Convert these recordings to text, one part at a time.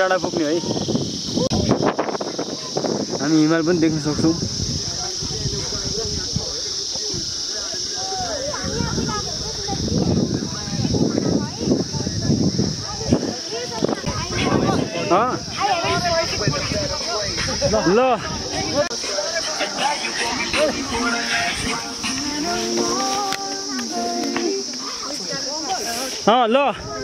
डाँडा पुग्ने है हामी हिमाल पनि देख्न सक्छौं ल ल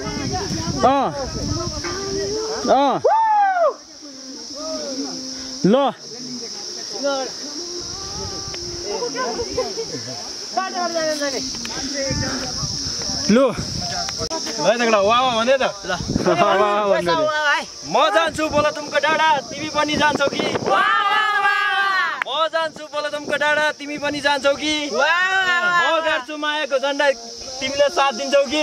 म जान्छु बोलथुमको डाँडा तिमी पनि जान्छौ कि म जान्छु बोलथुमको डाँडा तिमी पनि जान्छौ कि म गर्छु मायाको झन्डा तिमीले साथ दिन्छौ कि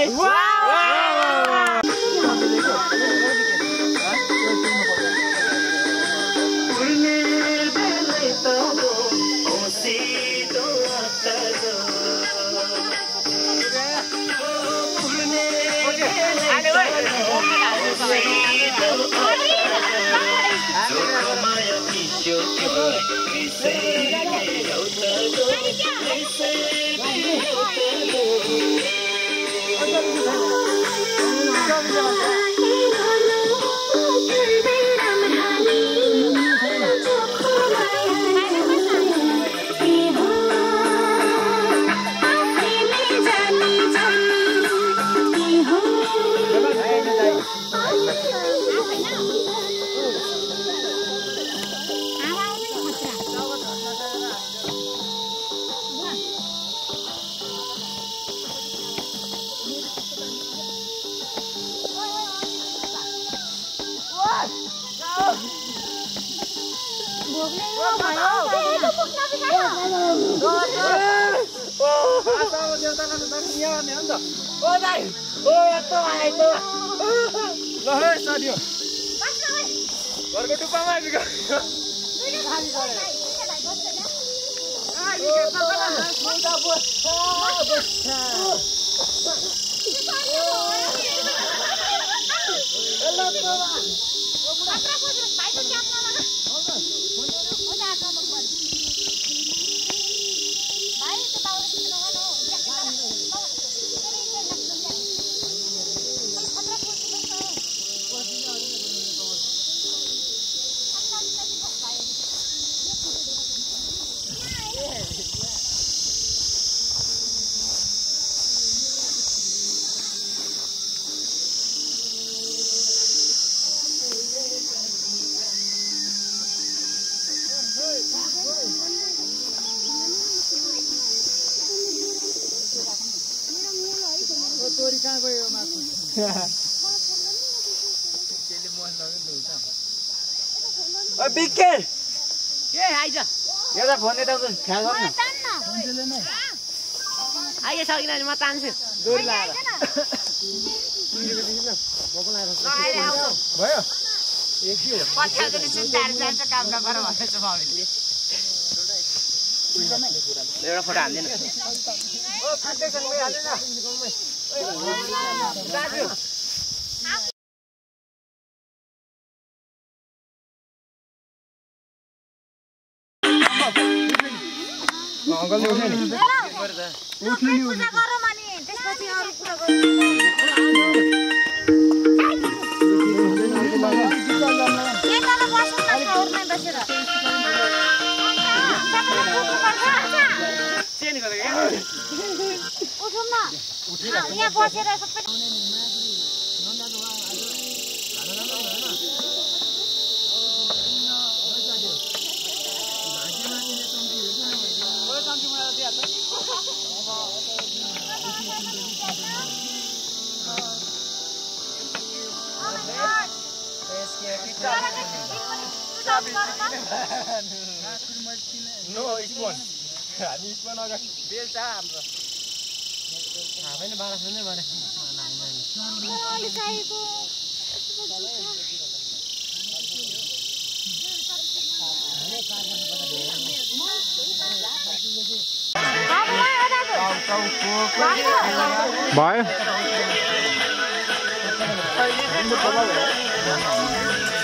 भयो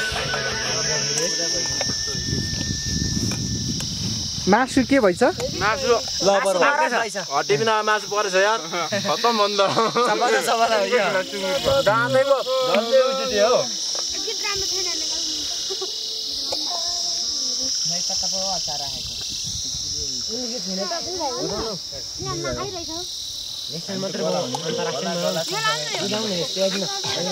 मासु के भइछ मासु ल बरु हड्डी बिना मासु परेछ यार खतम भन्द सबला हो यो दाँदै पो झन्डै उचित हो नै कता पो अचार राखेको यो छैन त यहाँ नखाइरहेछ नेक्सन मात्र भयो अन्तर्राष्ट्रिय उदाउने त्यहाँ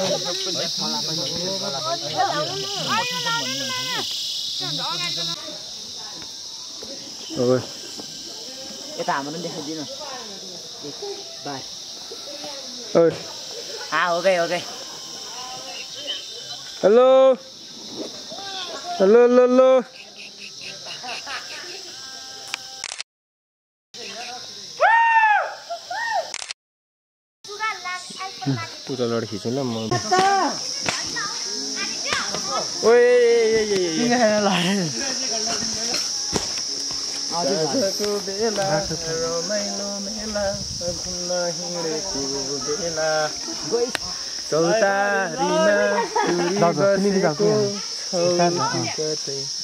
ओए यता हाम्रो पनि देखाइदिनु बार ओए हो गए हेलो हेलो हेलो हेलो पूरा लड़ खींचो ना मैं ओए आजको बेला रमाइलो मेला घुम्न हिँडेको बेला चौतारीमा टुरी बसेको छौ कतै